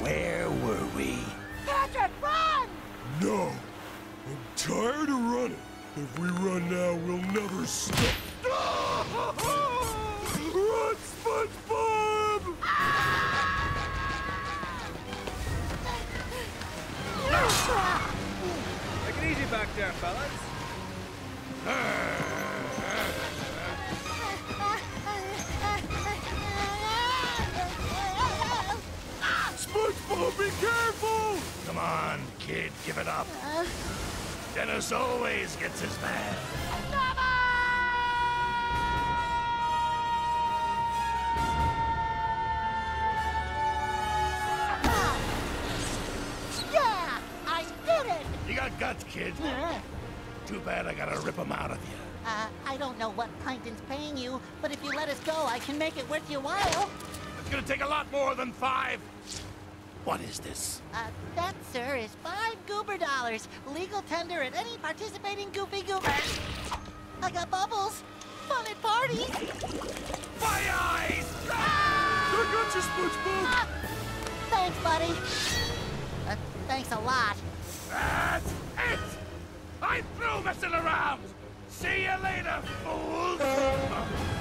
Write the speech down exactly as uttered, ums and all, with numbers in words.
Where were we? Patrick, run! No! I'm tired of running. If we run now, we'll never stop. Run, SpongeBob! Take it easy back there, fellas. SpongeBob, be careful! Come on, kid, give it up. Uh, Dennis always gets his man. yeah! I did it! You got guts, kid. Uh, Too bad I gotta rip them out of you. uh, I don't know what Plankton's paying you, but if you let us go, I can make it worth your while. It's gonna take a lot more than five. What is this? Uh, that, sir, is five goober dollars. Legal tender at any participating Goofy Goober. I got bubbles. Fun at parties. My eyes! I got you, SpongeBob! Ah, thanks, buddy. Uh, thanks a lot. That's it! I'm through messing around! See you later, fools!